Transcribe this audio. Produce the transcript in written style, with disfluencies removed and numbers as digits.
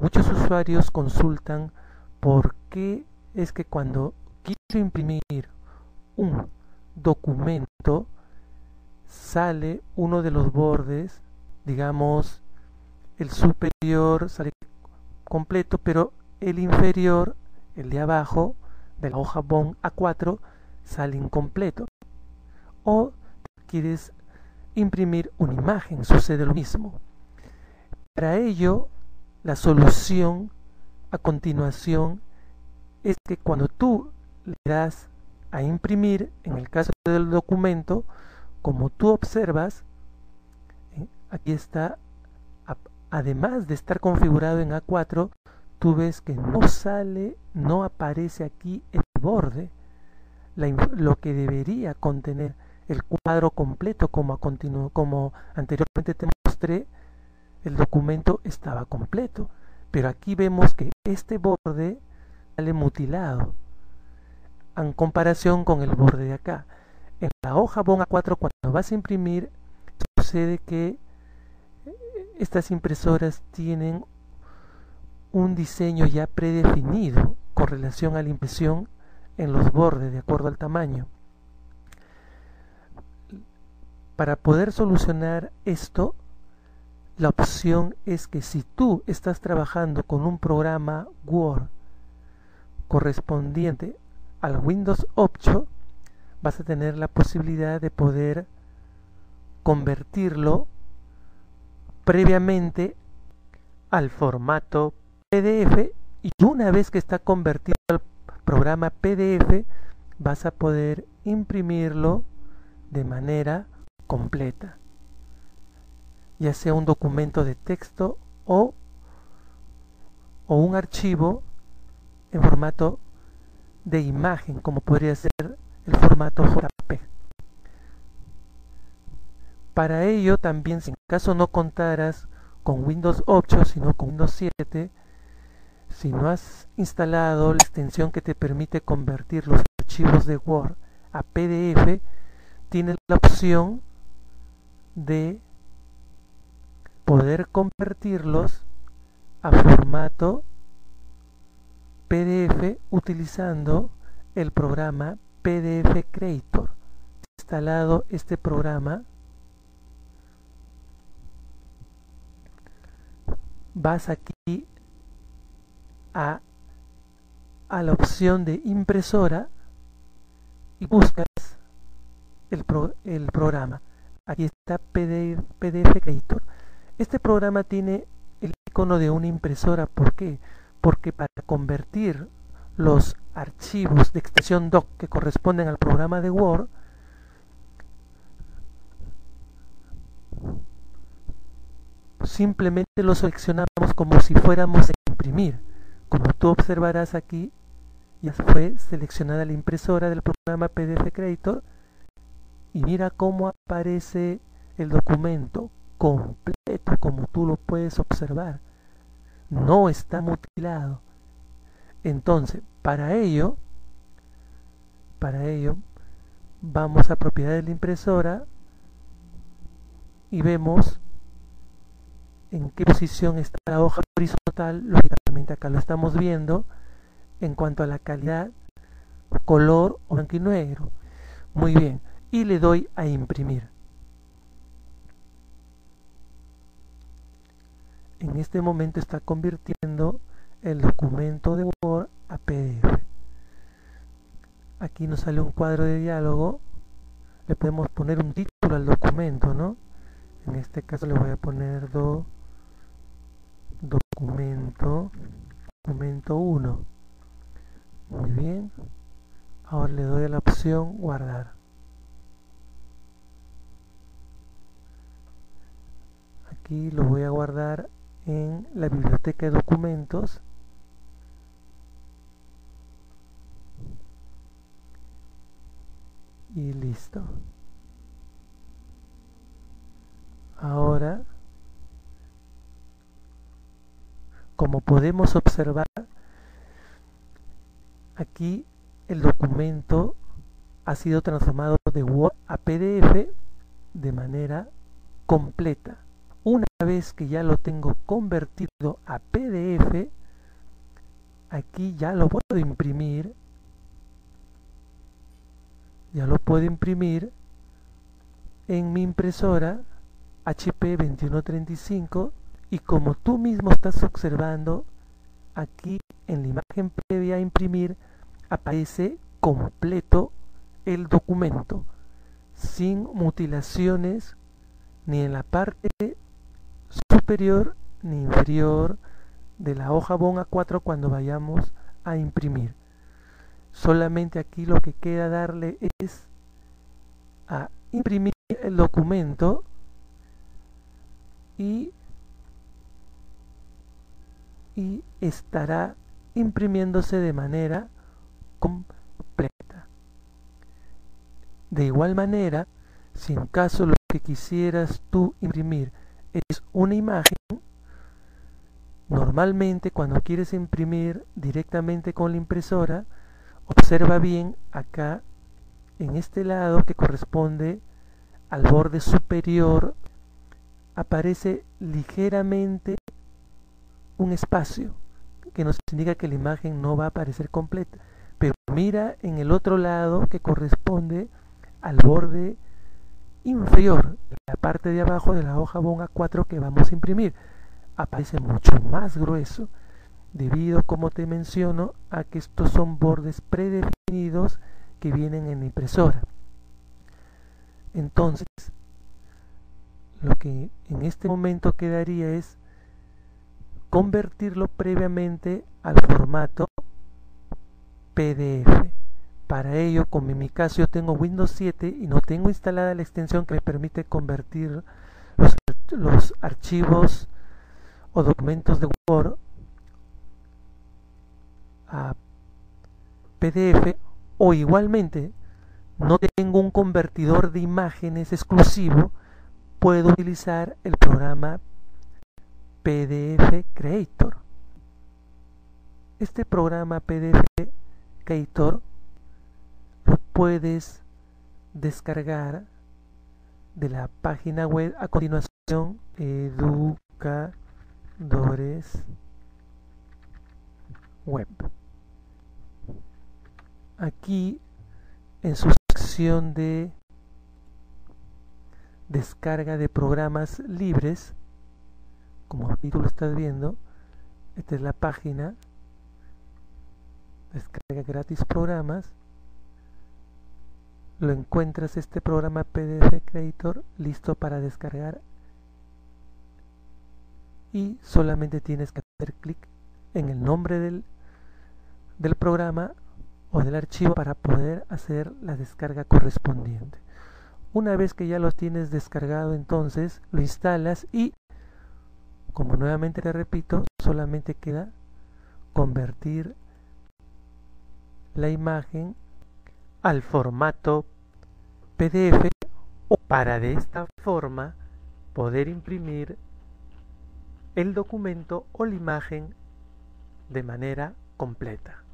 muchos usuarios consultan por qué es que cuando quiero imprimir un documento sale uno de los bordes, digamos el superior sale completo, pero el inferior, el de abajo de la hoja BOM A4, sale incompleto. O quieres imprimir una imagen, sucede lo mismo. Para ello, la solución a continuación es que cuando tú le das a imprimir, en el caso del documento, como tú observas, aquí está, además de estar configurado en A4, tú ves que no sale, no aparece aquí el borde, lo que debería contener el cuadro completo, como anteriormente te mostré. El documento estaba completo, pero aquí vemos que este borde sale mutilado en comparación con el borde de acá. En la hoja BOM A4, cuando vas a imprimir, sucede que estas impresoras tienen un diseño ya predefinido con relación a la impresión en los bordes de acuerdo al tamaño. Para poder solucionar esto, la opción es que si tú estás trabajando con un programa Word correspondiente al Windows 8, vas a tener la posibilidad de poder convertirlo previamente al formato PDF, y una vez que está convertido al programa PDF vas a poder imprimirlo de manera completa, ya sea un documento de texto o un archivo en formato de imagen, como podría ser el formato JPEG. Para ello también, si en caso no contaras con Windows 8 sino con Windows 7, si no has instalado la extensión que te permite convertir los archivos de Word a PDF, tienes la opción de poder convertirlos a formato PDF utilizando el programa PDF Creator. Instalado este programa, vas aquí a la opción de impresora y buscas el programa. Aquí está PDF Creator. Este programa tiene el icono de una impresora. ¿Por qué? Porque para convertir los archivos de extensión doc que corresponden al programa de Word, simplemente lo seleccionamos como si fuéramos a imprimir. Como tú observarás aquí, ya fue seleccionada la impresora del programa PDF Creator y mira cómo aparece el documento completo, como tú lo puedes observar. No está mutilado. Entonces, para ello vamos a propiedades de la impresora y vemos en qué posición está la hoja horizontal. Lógicamente acá lo estamos viendo en cuanto a la calidad, color o blanco y negro. Muy bien, y le doy a imprimir. En este momento está convirtiendo el documento de Word a PDF. Aquí nos sale un cuadro de diálogo. Le podemos poner un título al documento, ¿no? En este caso le voy a poner documento 1. Muy bien. Ahora le doy a la opción guardar. Aquí lo voy a guardar en la biblioteca de documentos. Y listo. Ahora, como podemos observar, aquí el documento ha sido transformado de Word a PDF de manera completa. Una vez que ya lo tengo convertido a PDF, aquí ya lo puedo imprimir. Ya lo puedo imprimir en mi impresora HP 2135, y como tú mismo estás observando, aquí en la imagen previa a imprimir aparece completo el documento, sin mutilaciones ni en la parte superior ni inferior de la hoja BON A4 cuando vayamos a imprimir. Solamente aquí lo que queda darle es a imprimir el documento y estará imprimiéndose de manera completa. De igual manera, si en caso lo que quisieras tú imprimir es una imagen, normalmente cuando quieres imprimir directamente con la impresora, observa bien acá en este lado que corresponde al borde superior, aparece ligeramente un espacio que nos indica que la imagen no va a aparecer completa, pero mira en el otro lado que corresponde al borde inferior, la parte de abajo de la hoja BON A4 que vamos a imprimir, aparece mucho más grueso, debido, como te menciono, a que estos son bordes predefinidos que vienen en la impresora. Entonces, lo que en este momento quedaría es convertirlo previamente al formato PDF. Para ello, como en mi caso yo tengo Windows 7 y no tengo instalada la extensión que me permite convertir los archivos o documentos de Word a PDF, o igualmente no tengo un convertidor de imágenes exclusivo, puedo utilizar el programa PDF Creator. Este programa PDF Creator lo puedes descargar de la página web a continuación, Educadores Web. Aquí en su sección de descarga de programas libres, como aquí tú lo estás viendo, esta es la página descarga gratis programas. Lo encuentras este programa PDF Creator listo para descargar, y solamente tienes que hacer clic en el nombre del programa o del archivo para poder hacer la descarga correspondiente. Una vez que ya lo tienes descargado, entonces lo instalas y, como nuevamente te repito, solamente queda convertir la imagen al formato PDF, o para de esta forma poder imprimir el documento o la imagen de manera completa.